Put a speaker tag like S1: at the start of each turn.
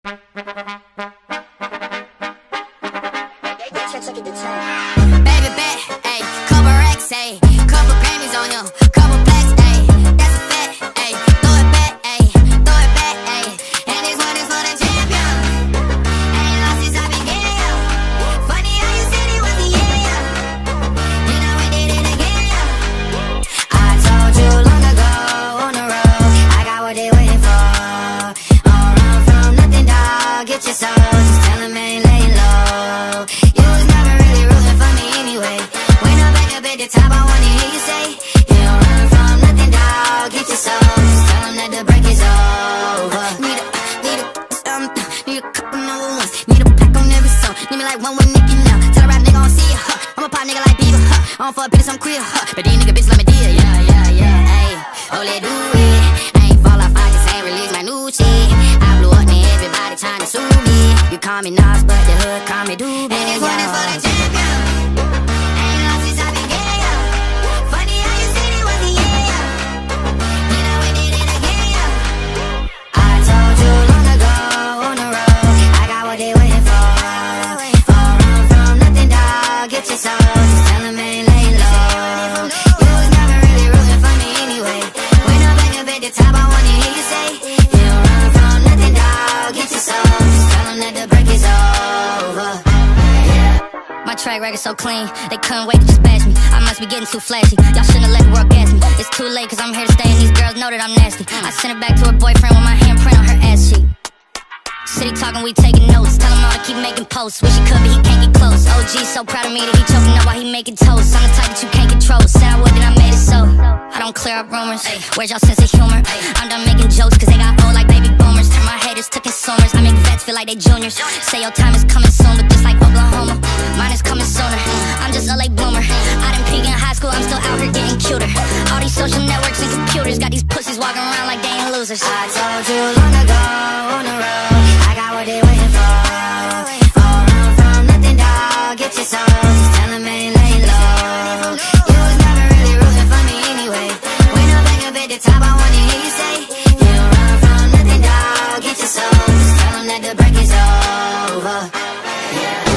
S1: Baby bet, ayy, couple racks, ayy, couple Grammys on him, couple plaques, ayy, that's a fact, ayy, throw it back, ayy, throw it back, ayy, and this one is for the champion. Ain't lost since I began. Funny how you said it was the year, then I went did it again. I told you long ago on the road, I got what they waiting for. Don't run from nothing, dog. Get your soul, just tell them ain't laying low. You was never really rooting for me anyway. When I'm back up at the top, I wanna hear you say, you don't run from nothing, dog. Get your soul, just tell them that the break is over. Need a couple number ones. Need a pack on every song. Need me like one with Nicky now. Tell a rap nigga I don't see ya, huh. I'm a pop nigga like Bieber, huh. I don't fuck bitches, I'm queer, huh. But these nigga bitches let me deal, yeah, ayy. Oh, let's do it. I ain't fall off, I just ain't release my new shit. I blew up and everybody trying to sue me. You call me Nas, but the hood call me Doobie. And this one is for the champion. Ain't lost since I began. Funny how you said it was the year, then I went did it again. I told you long ago on the road, I got what they waiting for. Don't run from nothing, dog. Get your soul, just tell them ain't laying low. You was never really rooting for me anyway. When I'm back up at the top, I wanna hear you say, you don't run from nothing, dog. Get your soul, just tell them that the break is over. My track record so clean, they couldn't wait to just bash me. I must be getting too flashy, y'all shouldn't have let the world gas me. It's too late cause I'm here to stay and these girls know that I'm nasty. I sent it back to her boyfriend with my handprint on her ass cheek. City talking, we taking notes, tell him all to keep making posts. Wish he could but he can't get close. OG so proud of me that he choking up while he making toast. I'm the type that you can't control, said I would then I made it so. I don't clear up rumors, where's y'all sense of humor? I'm done making jokes cause they got old like baby boomers. Turn my haters to consumers, I make vets feel like they juniors. Say your time is coming soon, but just like Oklahoma, mine is coming sooner. I'm just a late bloomer, I didn't peak in high school, I'm still out here getting cuter. All these social networks and computers got these pussies walking around like they ain't losers. I told you long ago on the road, I got what they waiting for. Don't run from nothing, dog. Get your soul, just tell them ain't laying low. You was never really rooting for me anyway. When I'm back up at the top, I wanna hear you say, you don't run from nothing, dog. Get your soul, just tell them that the break is over. Yeah.